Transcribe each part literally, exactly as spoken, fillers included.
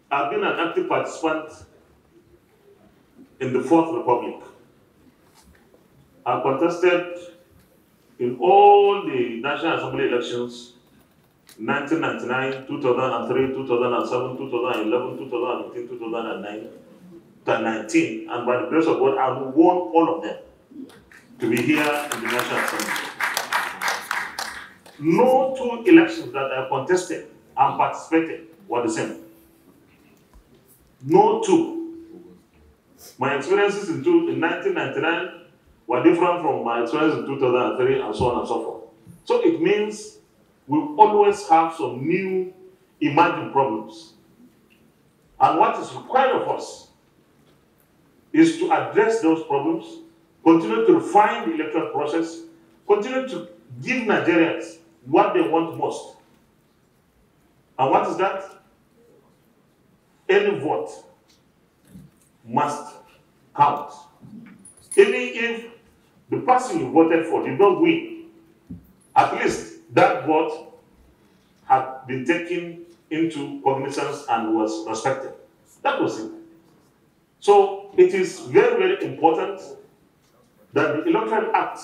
I've been an active participant in the Fourth Republic. I contested in all the National Assembly elections, nineteen ninety-nine, two thousand three, two thousand seven, two thousand eleven, two thousand fifteen, two thousand nine, two thousand nineteen, and by the grace of God, I've won all of them to be here in the National Assembly. No two elections that I contested and participated were the same. No two. My experiences in, two, in nineteen ninety-nine were different from my experience in two thousand three, and so on and so forth. So it means we always have some new emerging problems. And what is required of us is to address those problems, continue to refine the electoral process, continue to give Nigerians what they want most. And what is that? Any vote must count. Even if the person you voted for did not win, at least that vote had been taken into cognizance and was respected. That was it. So it is very, very important that the Electoral Act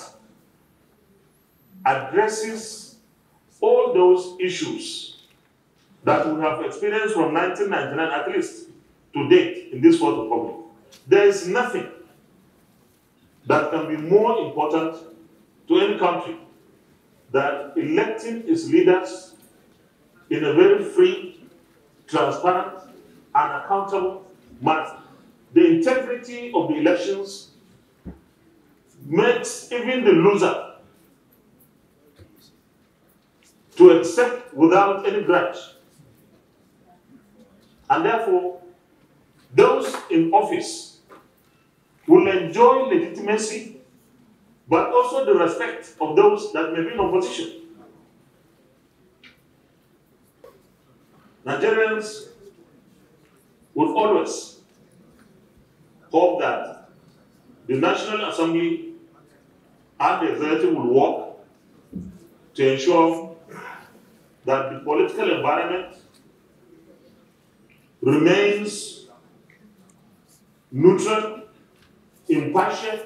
addresses all those issues that we have experienced from nineteen ninety-nine, at least to date, in this Fourth Republic. There is nothing that can be more important to any country than electing its leaders in a very free, transparent, and accountable manner. The integrity of the elections makes even the loser to accept without any grudge. And therefore, those in office will enjoy legitimacy, but also the respect of those that may be in opposition. Nigerians will always hope that the National Assembly and the executive will work to ensure that the political environment remains neutral, impartial,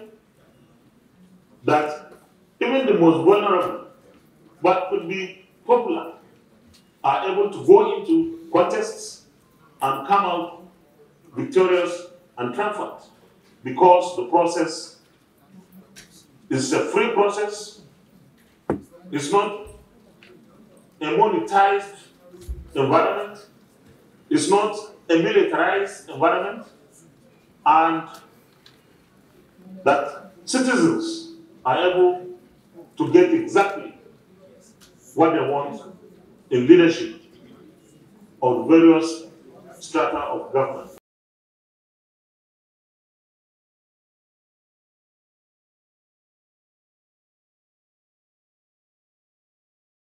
that even the most vulnerable, but could be popular, are able to go into contests and come out victorious and triumphant, because the process is a free process. It's not a monetized environment. It's not a militarized environment, and that citizens are able to get exactly what they want in leadership of various strata of government.